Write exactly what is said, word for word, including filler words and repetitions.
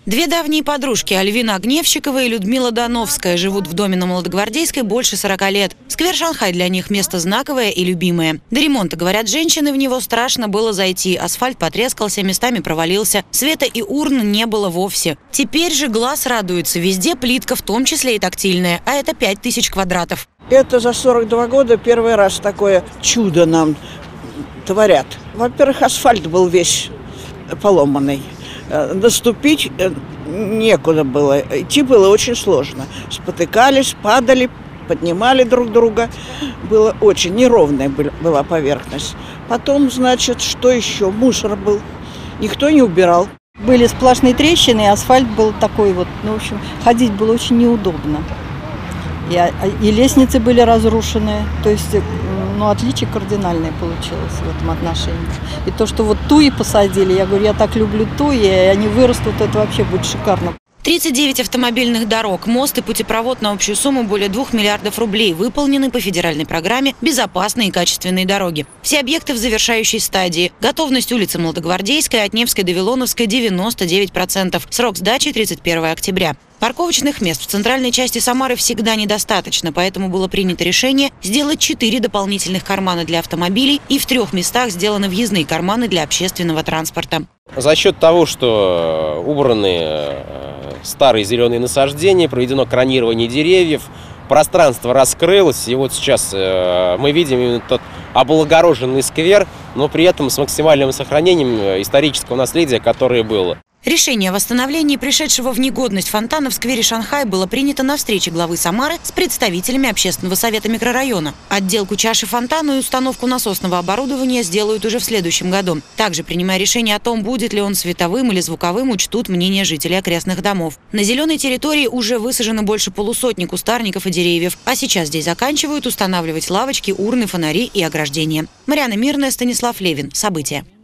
Две давние подружки Альвина Огневщикова и Людмила Дановская живут в доме на Молодогвардейской больше сорока лет. Сквер Шанхай для них место знаковое и любимое. До ремонта, говорят женщины, в него страшно было зайти. Асфальт потрескался, местами провалился. Света и урн не было вовсе. Теперь же глаз радуется. Везде плитка, в том числе и тактильная. А это пять тысяч квадратов. Это за сорок два года первый раз такое чудо нам творят. Во-первых, асфальт был весь поломанный. Наступить некуда было. Идти было очень сложно. Спотыкались, падали, поднимали друг друга. Было очень неровная была поверхность. Потом, значит, что еще? Мусор был. Никто не убирал. Были сплошные трещины, и асфальт был такой вот. Ну, в общем, ходить было очень неудобно. И, и лестницы были разрушены. То есть, ну, отличие кардинальное получилось в этом отношении. И то, что вот туи посадили, я говорю, я так люблю туи, и они вырастут, это вообще будет шикарно. тридцать девять автомобильных дорог, мост и путепровод на общую сумму более двух миллиардов рублей выполнены по федеральной программе «Безопасные и качественные дороги». Все объекты в завершающей стадии. Готовность улицы Молодогвардейской от Невской до Вилоновской девяносто девять процентов. Срок сдачи тридцать первое октября. Парковочных мест в центральной части Самары всегда недостаточно, поэтому было принято решение сделать четыре дополнительных кармана для автомобилей и в трех местах сделаны въездные карманы для общественного транспорта. За счет того, что убраны старые зеленые насаждения, проведено кронирование деревьев, пространство раскрылось, и вот сейчас мы видим именно тот облагороженный сквер, но при этом с максимальным сохранением исторического наследия, которое было. Решение о восстановлении пришедшего в негодность фонтана в сквере Шанхай было принято на встрече главы Самары с представителями общественного совета микрорайона. Отделку чаши фонтана и установку насосного оборудования сделают уже в следующем году. Также, принимая решение о том, будет ли он световым или звуковым, учтут мнение жителей окрестных домов. На зеленой территории уже высажено больше полусотни кустарников и деревьев, а сейчас здесь заканчивают устанавливать лавочки, урны, фонари и ограждения. Марьяна Мирная, Станислав Левин. События.